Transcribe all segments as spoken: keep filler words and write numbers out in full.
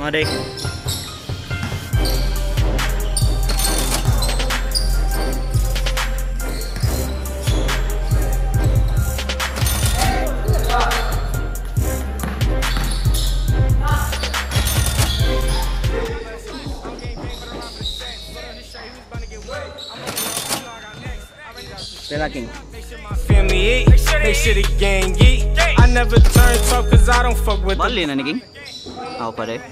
mga day. Lalaking. Family eat, they should have gang eat. I never turn tough cause I don't fuck with them. Mali na naging. Ako pa rin.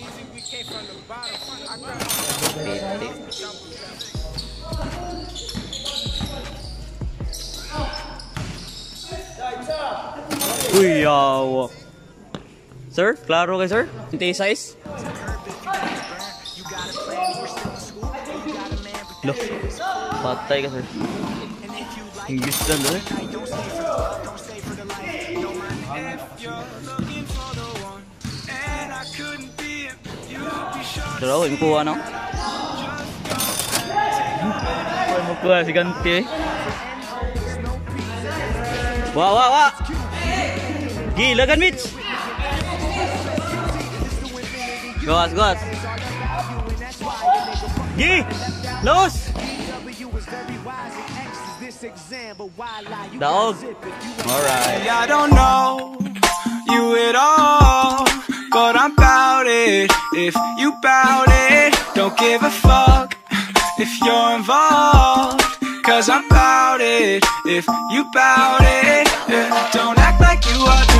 Uy, yawa. Sir, klaro kay sir? Hindi size? Loh, patay ka sir. English lang eh. Pero yung kuha no? Ay mo kuha si Ganti eh. Wah wah wah. Gila kan Mitch. Gawas gawas. Gi, los. Dog. Alright. I don't know you at all, but I'm bout it. If you bout it, don't give a fuck if you're involved, cause I'm bout it. If you bout it, yeah. Don't act like you are